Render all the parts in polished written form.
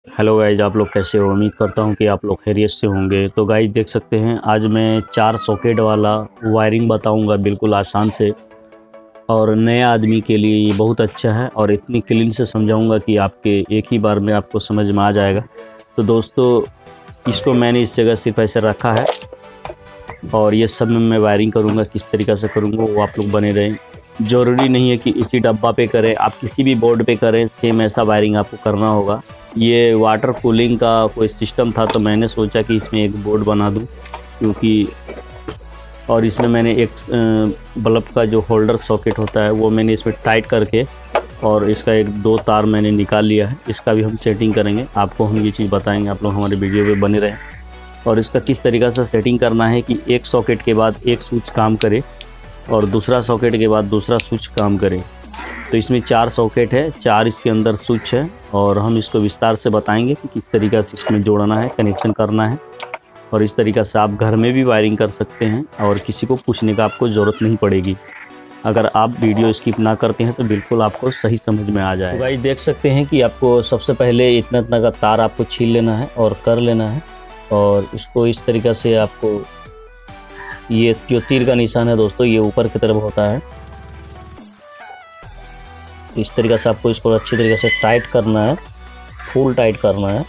Hello guys, आप लोग कैसे हो? उम्मीद करता हूँ कि आप लोग खैरियत से होंगे। तो गाइज देख सकते हैं, आज मैं 4 सॉकेट वाला वायरिंग बताऊँगा बिल्कुल आसान से। और नए आदमी के लिए ये बहुत अच्छा है और इतनी क्लीन से समझाऊँगा कि आपके एक ही बार में आपको समझ में आ जाएगा। तो दोस्तों, इसको मैंने इस जगह सिर्फ ऐसे रखा है और ये सब में मैं वायरिंग करूँगा। किस तरीक़ा से करूँगा वो आप लोग बने रहें। ज़रूरी नहीं है कि इसी डब्बा पे करें, आप किसी भी बोर्ड पे करें, सेम ऐसा वायरिंग आपको करना होगा। ये वाटर कूलिंग का कोई सिस्टम था तो मैंने सोचा कि इसमें एक बोर्ड बना दूं, क्योंकि और इसमें मैंने एक बल्ब का जो होल्डर सॉकेट होता है वो मैंने इसमें टाइट करके और इसका एक दो तार मैंने निकाल लिया है। इसका भी हम सेटिंग करेंगे, आपको हम ये चीज़ बताएंगे। आप लोग हमारे वीडियो पे बने रहें। और इसका किस तरीक़ा से सेटिंग करना है कि एक सॉकेट के बाद एक स्विच काम करे और दूसरा सॉकेट के बाद दूसरा स्विच काम करे। तो इसमें 4 सॉकेट है, 4 इसके अंदर स्विच है और हम इसको विस्तार से बताएंगे कि किस तरीक़ा से इसमें जोड़ना है, कनेक्शन करना है। और इस तरीक़ा से आप घर में भी वायरिंग कर सकते हैं और किसी को पूछने का आपको ज़रूरत नहीं पड़ेगी। अगर आप वीडियो स्किप ना करते हैं तो बिल्कुल आपको सही समझ में आ जाए। तो गाइस देख सकते हैं कि आपको सबसे पहले इतना इतना का तार आपको छील लेना है और कर लेना है। और इसको इस तरीक़ा से आपको, ये जो तीर का निशान है दोस्तों, ये ऊपर की तरफ होता है। इस तरीक़ा से आपको इसको अच्छी तरीके से टाइट करना है, फुल टाइट करना है।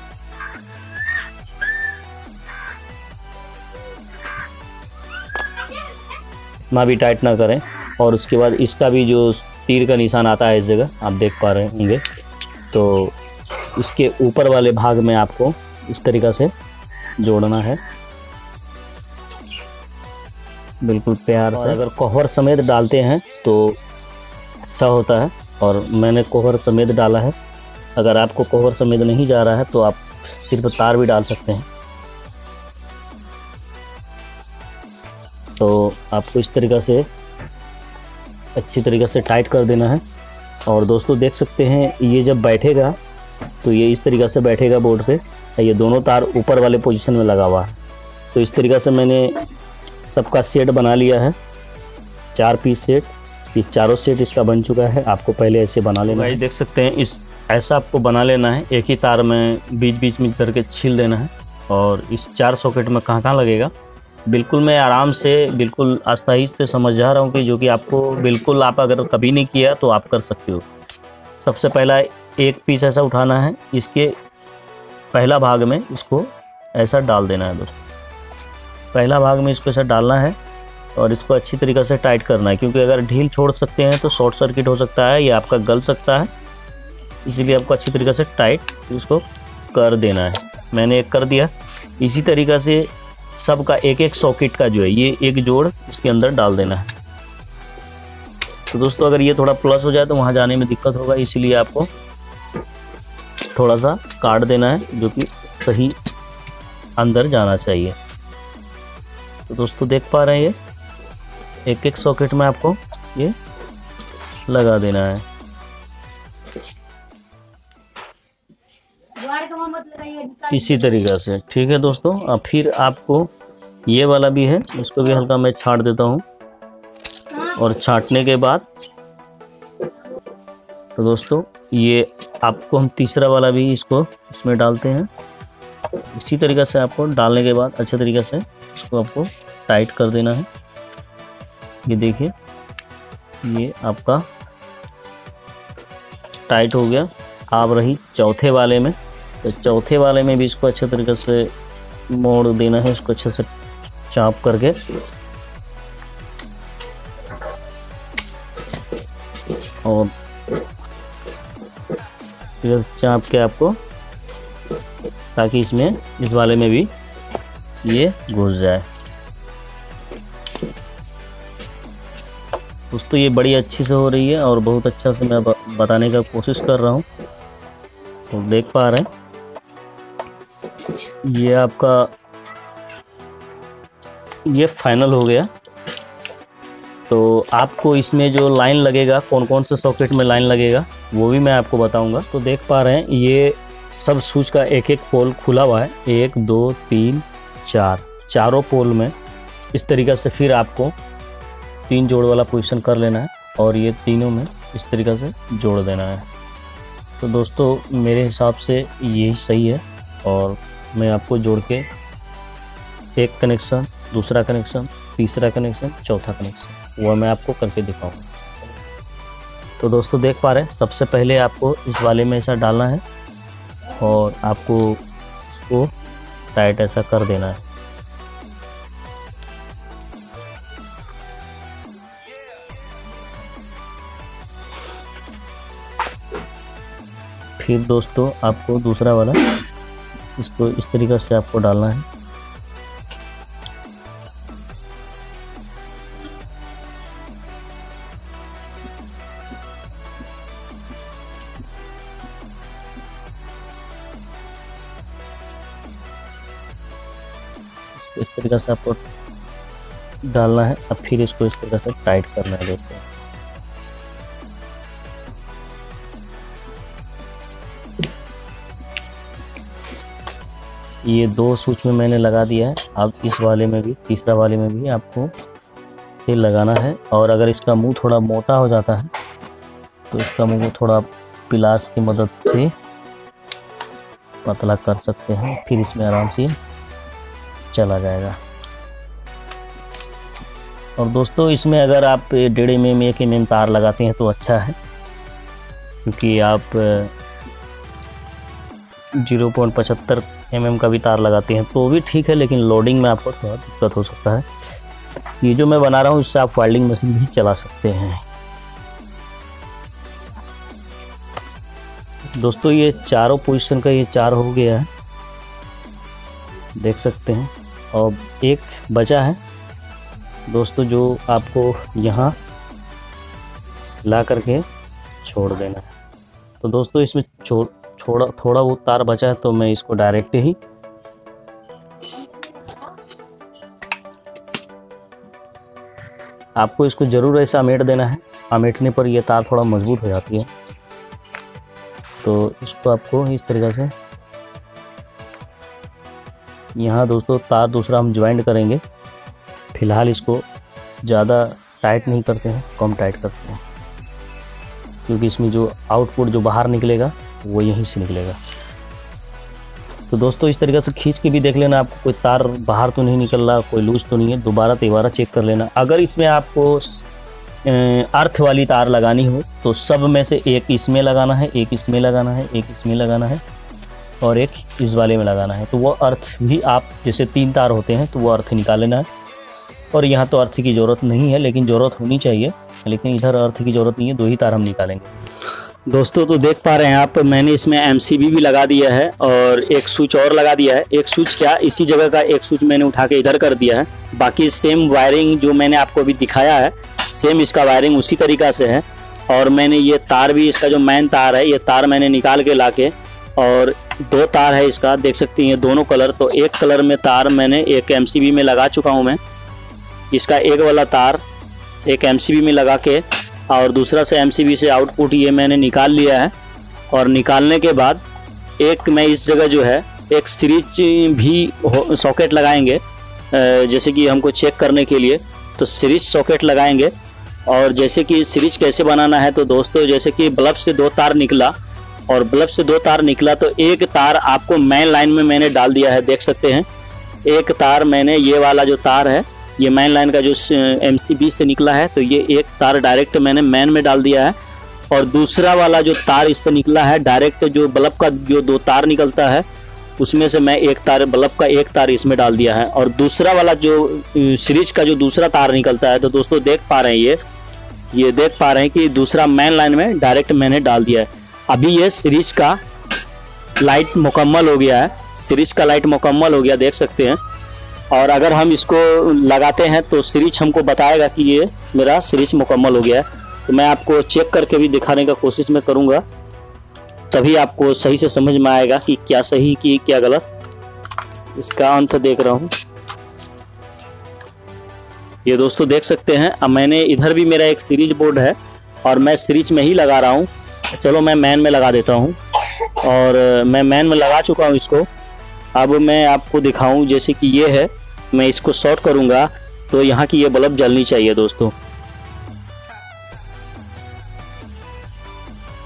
इतना भी टाइट ना करें। और उसके बाद इसका भी जो तीर का निशान आता है इस जगह, आप देख पा रहे होंगे, तो इसके ऊपर वाले भाग में आपको इस तरीक़ा से जोड़ना है, बिल्कुल प्यार से। अगर कोहर समेत डालते हैं तो अच्छा होता है, और मैंने कोहर समेत डाला है। अगर आपको कोहर समेत नहीं जा रहा है तो आप सिर्फ तार भी डाल सकते हैं। तो आपको इस तरीक़ा से अच्छी तरीक़े से टाइट कर देना है। और दोस्तों देख सकते हैं, ये जब बैठेगा तो ये इस तरीक़ा से बैठेगा बोर्ड पे। ये दोनों तार ऊपर वाले पोजीशन में लगा हुआ है। तो इस तरीक़ा से मैंने सबका सेट बना लिया है, 4 पीस सेट। ये चारों सेट इसका बन चुका है। आपको पहले ऐसे बना लेना है। देख सकते हैं, इस ऐसा आपको बना लेना है। एक ही तार में बीच बीच में करके छील देना है। और इस 4 सॉकेट में कहाँ कहाँ लगेगा, बिल्कुल मैं आराम से, बिल्कुल आसानी से समझा रहा हूँ कि जो कि आपको बिल्कुल, आप अगर कभी नहीं किया तो आप कर सकते हो। सबसे पहला एक पीस ऐसा उठाना है, इसके पहला भाग में इसको ऐसा डाल देना है दोस्तों। पहला भाग में इसको ऐसा डालना है और इसको अच्छी तरीक़े से टाइट करना है, क्योंकि अगर ढील छोड़ सकते हैं तो शॉर्ट सर्किट हो सकता है या आपका गल सकता है। इसीलिए आपको अच्छी तरीक़े से टाइट इसको कर देना है। मैंने एक कर दिया। इसी तरीक़े से सबका एक एक सॉकेट का जो है, ये एक जोड़ इसके अंदर डाल देना है। तो दोस्तों, अगर ये थोड़ा प्लस हो जाए तो वहाँ जाने में दिक्कत होगा, इसीलिए आपको थोड़ा सा काट देना है, जो कि सही अंदर जाना चाहिए। तो दोस्तों देख पा रहे हैं, ये एक एक सॉकेट में आपको ये लगा देना है। इसी तरीक़ा से, ठीक है दोस्तों। अब फिर आपको ये वाला भी है, इसको भी हल्का मैं छाट देता हूँ। और छाटने के बाद तो दोस्तों, ये आपको हम तीसरा वाला भी इसको इसमें डालते हैं। इसी तरीक़ा से आपको डालने के बाद अच्छे तरीक़े से इसको आपको टाइट कर देना है। ये देखिए, ये आपका टाइट हो गया। अब रही चौथे वाले में, तो चौथे वाले में भी इसको अच्छे तरीके से मोड़ देना है, इसको अच्छे से चाप करके। और चाप के आपको, ताकि इसमें इस वाले में भी ये घुस जाए। दोस्तों ये बड़ी अच्छी से हो रही है और बहुत अच्छा से मैं बताने का कोशिश कर रहा हूँ। तो देख पा रहे हैं, ये आपका ये फाइनल हो गया। तो आपको इसमें जो लाइन लगेगा, कौन कौन से सॉकेट में लाइन लगेगा वो भी मैं आपको बताऊंगा। तो देख पा रहे हैं, ये सब स्विच का एक एक पोल खुला हुआ है। 1 2 3 4, चारों पोल में इस तरीक़ा से फिर आपको 3 जोड़ वाला पोजीशन कर लेना है और ये तीनों में इस तरीक़ा से जोड़ देना है। तो दोस्तों मेरे हिसाब से यही सही है, और मैं आपको जोड़ के एक कनेक्शन, दूसरा कनेक्शन, तीसरा कनेक्शन, चौथा कनेक्शन वह मैं आपको करके दिखाऊंगा। तो दोस्तों देख पा रहे हैं, सबसे पहले आपको इस वाले में ऐसा डालना है और आपको इसको टाइट ऐसा कर देना है। फिर दोस्तों आपको दूसरा वाला इसको इस तरीक़े से आपको डालना है। इसको इस तरीक़े से आपको डालना है। अब फिर इसको इस तरीक़े से टाइट करना है दोस्तों। ये 2 स्विच में मैंने लगा दिया है। अब इस वाले में भी, तीसरा वाले में भी आपको से लगाना है। और अगर इसका मुंह थोड़ा मोटा हो जाता है तो इसका मुंह को थोड़ा पिलास की मदद से पतला कर सकते हैं, फिर इसमें आराम से चला जाएगा। और दोस्तों इसमें अगर आप 1.5 mm 1 mm तार लगाते हैं तो अच्छा है, क्योंकि आप 0.75 mm का भी तार लगाते हैं तो भी ठीक है, लेकिन लोडिंग में आपको थोड़ा दिक्कत हो सकता है। ये जो मैं बना रहा हूँ इससे आप वेल्डिंग मशीन भी चला सकते हैं। दोस्तों ये चारों पोजीशन का ये 4 हो गया है, देख सकते हैं। और एक बचा है दोस्तों जो आपको यहाँ ला करके छोड़ देना है। तो दोस्तों इसमें थोड़ा वो तार बचा है, तो मैं इसको डायरेक्ट ही आपको इसको ज़रूर ऐसा अमेट देना है। अमेटने पर ये तार थोड़ा मजबूत हो जाती है। तो इसको आपको इस तरीक़े से यहाँ दोस्तों तार दूसरा हम ज्वाइंट करेंगे। फ़िलहाल इसको ज़्यादा टाइट नहीं करते हैं, कम टाइट करते हैं, क्योंकि इसमें जो आउटपुट जो बाहर निकलेगा वो यहीं से निकलेगा। तो दोस्तों इस तरीक़े से खींच के भी देख लेना, आपको कोई तार बाहर तो नहीं निकल रहा, कोई लूज तो नहीं है। दोबारा चेक कर लेना। अगर इसमें आपको अर्थ वाली तार लगानी हो तो सब में से एक इसमें लगाना है, एक इसमें लगाना है, एक इसमें लगाना है और एक इस वाले में लगाना है। तो वो अर्थ भी आप जैसे 3 तार होते हैं तो वो अर्थ निकाल लेना है। और यहाँ तो अर्थ की ज़रूरत नहीं है, लेकिन ज़रूरत होनी चाहिए, लेकिन इधर अर्थ की ज़रूरत नहीं है। 2 ही तार हम निकालेंगे दोस्तों। तो देख पा रहे हैं आप, मैंने इसमें MCB भी लगा दिया है और एक स्विच और लगा दिया है। एक स्विच क्या, इसी जगह का एक स्विच मैंने उठा के इधर कर दिया है। बाकी सेम वायरिंग जो मैंने आपको अभी दिखाया है, सेम इसका वायरिंग उसी तरीक़ा से है। और मैंने ये तार भी, इसका जो मेन तार है, ये तार मैंने निकाल के लाके, और 2 तार है इसका, देख सकते हैं दोनों कलर। तो एक कलर में तार मैंने एक MCB में लगा चुका हूँ मैं। इसका एक वाला तार एक MCB में लगा के और दूसरा से MCB से आउटपुट ये मैंने निकाल लिया है। और निकालने के बाद एक मैं इस जगह जो है एक सीरीज भी सॉकेट लगाएंगे, जैसे कि हमको चेक करने के लिए तो सीरीज सॉकेट लगाएंगे। और जैसे कि सीरीज कैसे बनाना है, तो दोस्तों जैसे कि बल्ब से 2 तार निकला और बल्ब से 2 तार निकला तो एक तार आपको मेन लाइन में मैंने डाल दिया है, देख सकते हैं। एक तार मैंने, ये वाला जो तार है ये मेन लाइन का जो MCB से निकला है, तो ये एक तार डायरेक्ट मैंने मेन में डाल दिया है। और दूसरा वाला जो तार इससे निकला है डायरेक्ट, जो बल्ब का जो 2 तार निकलता है उसमें से मैं एक तार, बल्ब का एक तार इसमें डाल दिया है। और दूसरा वाला जो सीरीज का जो दूसरा तार निकलता है, तो दोस्तों देख पा रहे हैं ये देख पा रहे हैं कि दूसरा मेन लाइन में डायरेक्ट मैंने डाल दिया है। अभी ये सीरीज का लाइट मुकम्मल हो गया है, सीरीज का लाइट मुकम्मल हो गया, देख सकते हैं। और अगर हम इसको लगाते हैं तो सीरीज हमको बताएगा कि ये मेरा सीरीज मुकम्मल हो गया है। तो मैं आपको चेक करके भी दिखाने का कोशिश में करूँगा, तभी आपको सही से समझ में आएगा कि क्या सही कि क्या गलत। इसका अंत देख रहा हूँ, ये दोस्तों देख सकते हैं। अब मैंने इधर भी मेरा एक सीरीज बोर्ड है और मैं सीरीज में ही लगा रहा हूँ। चलो मैं मैन में लगा देता हूँ, और मैं मैन में लगा चुका हूँ इसको। अब मैं आपको दिखाऊं, जैसे कि ये है, मैं इसको शॉर्ट करूंगा तो यहाँ की ये बल्ब जलनी चाहिए दोस्तों।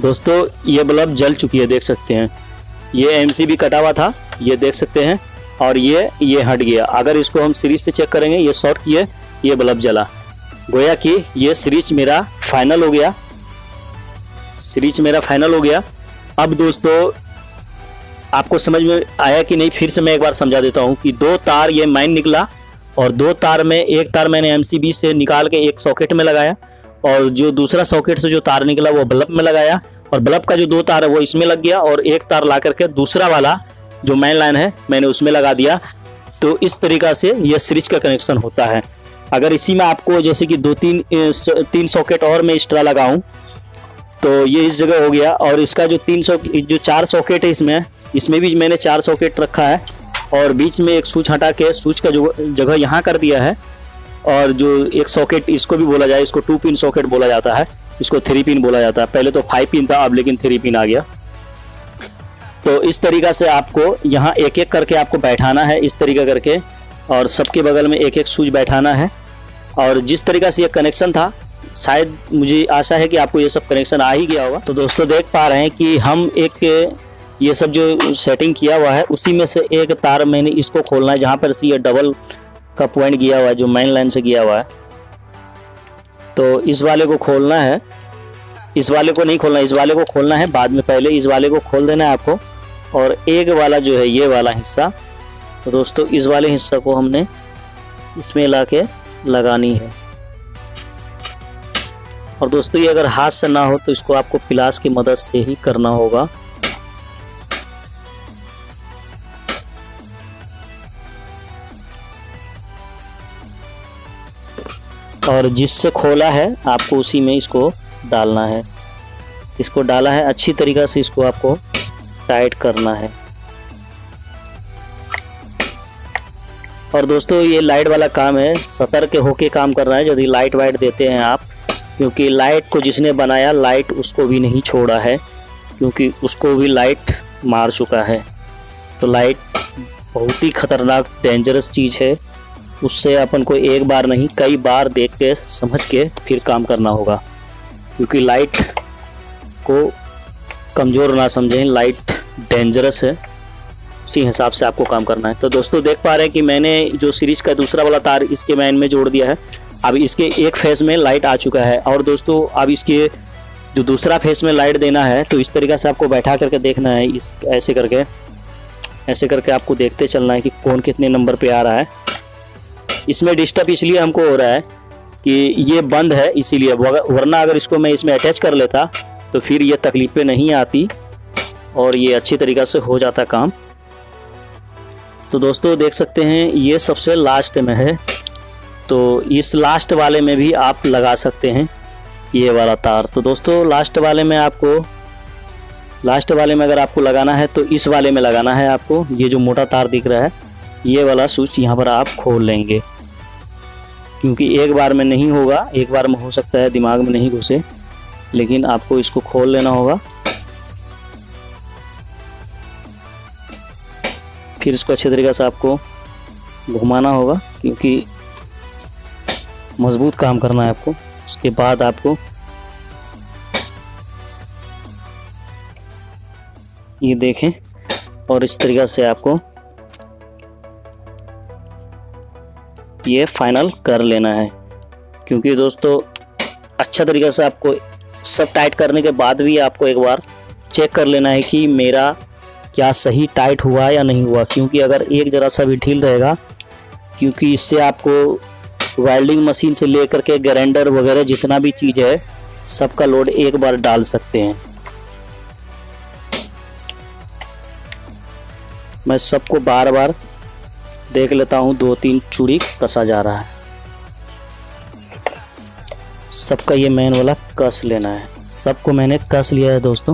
दोस्तों ये बल्ब जल चुकी है, देख सकते हैं। ये एमसीबी कटा हुआ था, ये देख सकते हैं, और ये हट गया। अगर इसको हम सीरीज से चेक करेंगे, ये शॉर्ट किए, ये बल्ब जला। गोया कि ये सीरीज मेरा फाइनल हो गया, सीरीज मेरा फाइनल हो गया। अब दोस्तों आपको समझ में आया कि नहीं, फिर से मैं एक बार समझा देता हूँ कि 2 तार ये माइन निकला, और 2 तार में एक तार मैंने एमसीबी से निकाल के एक सॉकेट में लगाया, और जो दूसरा सॉकेट से जो तार निकला वो बल्ब में लगाया, और बल्ब का जो 2 तार है वो इसमें लग गया, और एक तार ला करके दूसरा वाला जो मेन लाइन है मैंने उसमें लगा दिया। तो इस तरीक़ा से ये सीरीज का कनेक्शन होता है। अगर इसी में आपको जैसे कि 2-3 सॉकेट और मैं एक्स्ट्रा लगाऊं तो ये इस जगह हो गया, और इसका जो 4 सॉकेट है इसमें भी मैंने 4 सॉकेट रखा है, और बीच में एक स्विच हटा के स्विच का जो जगह यहाँ कर दिया है, और जो एक सॉकेट इसको भी बोला जाए, इसको 2 पिन सॉकेट बोला जाता है, इसको 3 पिन बोला जाता है। पहले तो 5 पिन था, अब लेकिन 3 पिन आ गया। तो इस तरीक़ा से आपको यहाँ एक एक करके आपको बैठाना है, इस तरीका करके, और सबके बगल में एक एक स्विच बैठाना है। और जिस तरीक़ा से ये कनेक्शन था, शायद मुझे आशा है कि आपको ये सब कनेक्शन आ ही गया होगा। तो दोस्तों देख पा रहे हैं कि हम ये सब जो सेटिंग किया हुआ है उसी में से एक तार मैंने इसको खोलना है, जहाँ पर से ये डबल का पॉइंट गया हुआ है, जो मेन लाइन से गया हुआ है। तो इस वाले को खोलना है, इस वाले को नहीं खोलना, इस वाले को खोलना है बाद में, पहले इस वाले को खोल देना है आपको। और एक वाला जो है ये वाला हिस्सा, तो दोस्तों इस वाले हिस्सा को हमने इसमें ला के लगानी है। और दोस्तों ये अगर हाथ से ना हो तो इसको आपको पिलास की मदद से ही करना होगा। और जिससे खोला है आपको उसी में इसको डालना है। इसको डाला है, अच्छी तरीक़ा से इसको आपको टाइट करना है। और दोस्तों ये लाइट वाला काम है, सतर्क होके काम करना है यदि लाइट वाइट देते हैं आप, क्योंकि लाइट को जिसने बनाया लाइट उसको भी नहीं छोड़ा है, क्योंकि उसको भी लाइट मार चुका है। तो लाइट बहुत ही खतरनाक डेंजरस चीज़ है, उससे अपन को एक बार नहीं कई बार देख के समझ के फिर काम करना होगा, क्योंकि लाइट को कमज़ोर ना समझें, लाइट डेंजरस है, उसी हिसाब से आपको काम करना है। तो दोस्तों देख पा रहे हैं कि मैंने जो सीरीज का दूसरा वाला तार इसके मैन में जोड़ दिया है। अब इसके एक फेस में लाइट आ चुका है, और दोस्तों अब इसके जो दूसरा फेस में लाइट देना है, तो इस तरीक़ा से आपको बैठा करके देखना है, इस ऐसे करके आपको देखते चलना है कि कौन कितने नंबर पे आ रहा है। इसमें डिस्टर्ब इसलिए हमको हो रहा है कि ये बंद है इसीलिए, वरना अगर इसको मैं इसमें अटैच कर लेता तो फिर ये तकलीफ़ें नहीं आती और ये अच्छी तरीक़ा से हो जाता काम। तो दोस्तों देख सकते हैं ये सबसे लास्ट में है, तो इस लास्ट वाले में भी आप लगा सकते हैं ये वाला तार। तो दोस्तों लास्ट वाले में अगर आपको लगाना है तो इस वाले में लगाना है आपको। ये जो मोटा तार दिख रहा है ये वाला स्विच यहाँ पर आप खोल लेंगे, क्योंकि एक बार में नहीं होगा, एक बार में हो सकता है दिमाग में नहीं घुसे, लेकिन आपको इसको खोल लेना होगा। फिर इसको अच्छे तरीके से आपको घुमाना होगा, क्योंकि मजबूत काम करना है आपको। उसके बाद आपको ये देखें, और इस तरीक़ा से आपको ये फाइनल कर लेना है, क्योंकि दोस्तों अच्छा तरीक़े से आपको सब टाइट करने के बाद भी आपको एक बार चेक कर लेना है कि मेरा क्या सही टाइट हुआ या नहीं हुआ। क्योंकि अगर एक ज़रा सा भी ढील रहेगा, क्योंकि इससे आपको वेल्डिंग मशीन से लेकर के ग्राइंडर वगैरह जितना भी चीज़ है सबका लोड एक बार डाल सकते हैं। मैं सबको बार बार देख लेता हूँ, 2-3 चूड़ी कसा जा रहा है, सबका ये मेन वाला कस लेना है। सबको मैंने कस लिया है दोस्तों।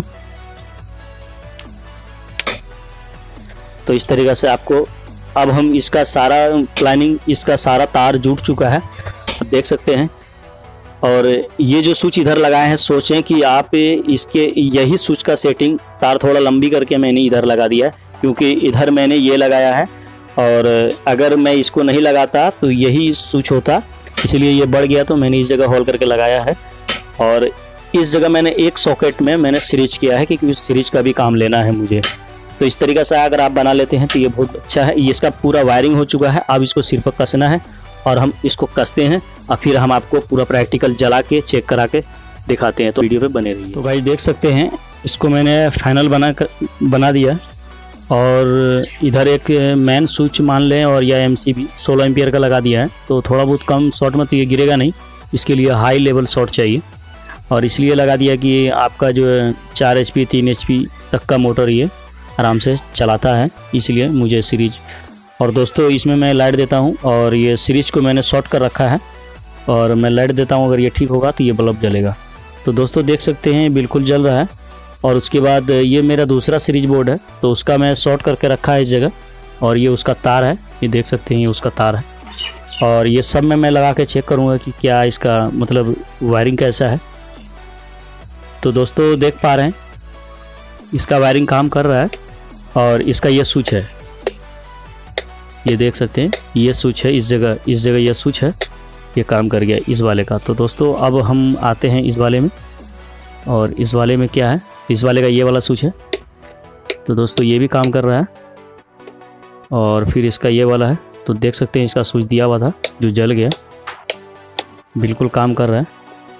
तो इस तरीक़े से आपको अब हम इसका सारा प्लानिंग, इसका सारा तार जुट चुका है, आप देख सकते हैं। और ये जो स्विच इधर लगाए हैं, सोचें कि आप इसके यही स्विच का सेटिंग तार थोड़ा लंबी करके मैंने इधर लगा दिया है, क्योंकि इधर मैंने ये लगाया है, और अगर मैं इसको नहीं लगाता तो यही स्विच होता, इसलिए ये बढ़ गया, तो मैंने इस जगह होल करके लगाया है। और इस जगह मैंने एक सॉकेट में मैंने सीरीज किया है क्योंकि उस सीरीज का भी काम लेना है मुझे। तो इस तरीके से अगर आप बना लेते हैं तो ये बहुत अच्छा है। ये इसका पूरा वायरिंग हो चुका है, अब इसको सिर्फ कसना है और हम इसको कसते हैं और फिर हम आपको पूरा प्रैक्टिकल जला के चेक करा के दिखाते हैं। तो वीडियो पे बने रहिए। तो भाई देख सकते हैं इसको मैंने फाइनल बना दिया और इधर एक मेन स्विच मान लें और या MCB 16 एम्पियर का लगा दिया है। तो थोड़ा बहुत कम शॉर्ट में तो ये गिरेगा नहीं, इसके लिए हाई लेवल शॉर्ट चाहिए और इसलिए लगा दिया कि आपका जो 4 HP 3 HP तक का मोटर ये आराम से चलाता है, इसलिए मुझे सीरीज। और दोस्तों इसमें मैं लाइट देता हूँ और ये सीरीज को मैंने शॉर्ट कर रखा है और मैं लाइट देता हूँ, अगर ये ठीक होगा तो ये बल्ब जलेगा। तो दोस्तों देख सकते हैं बिल्कुल जल रहा है। और उसके बाद ये मेरा दूसरा सीरीज बोर्ड है, तो उसका मैं शॉर्ट करके रखा है इस जगह और ये उसका तार है, ये देख सकते हैं ये उसका तार है। और ये सब में मैं लगा के चेक करूँगा कि क्या इसका मतलब वायरिंग कैसा है। तो दोस्तों देख पा रहे हैं इसका वायरिंग काम कर रहा है और इसका ये स्विच है, ये देख सकते हैं ये स्विच है, इस जगह ये स्विच है, ये काम कर गया इस वाले का। तो दोस्तों अब हम आते हैं इस वाले में और इस वाले में क्या है, इस वाले का ये वाला स्विच है। तो दोस्तों ये भी काम कर रहा है और फिर इसका ये वाला है, तो देख सकते हैं इसका स्विच दिया हुआ था जो जल गया, बिल्कुल काम कर रहा है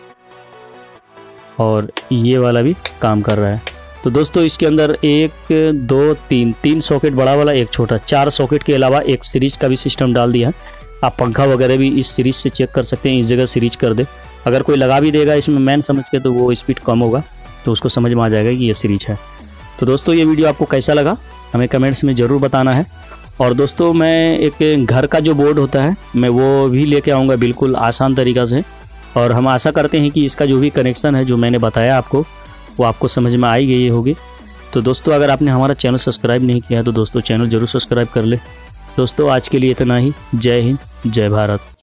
और ये वाला भी काम कर रहा है। तो दोस्तों इसके अंदर 1 2 3 सॉकेट बड़ा वाला, एक छोटा, 4 सॉकेट के अलावा एक सीरीज का भी सिस्टम डाल दिया है। आप पंखा वगैरह भी इस सीरीज से चेक कर सकते हैं, इस जगह सीरीज कर दे। अगर कोई लगा भी देगा इसमें मैन समझ के तो वो स्पीड कम होगा, तो उसको समझ में आ जाएगा कि ये सीरीज है। तो दोस्तों ये वीडियो आपको कैसा लगा हमें कमेंट्स में ज़रूर बताना है। और दोस्तों मैं एक घर का जो बोर्ड होता है मैं वो भी लेके आऊँगा बिल्कुल आसान तरीक़ा से, और हम आशा करते हैं कि इसका जो भी कनेक्शन है जो मैंने बताया आपको वो आपको समझ में आई गई होगी। तो दोस्तों अगर आपने हमारा चैनल सब्सक्राइब नहीं किया तो दोस्तों चैनल ज़रूर सब्सक्राइब कर ले। दोस्तों आज के लिए इतना ही। जय हिंद, जय भारत।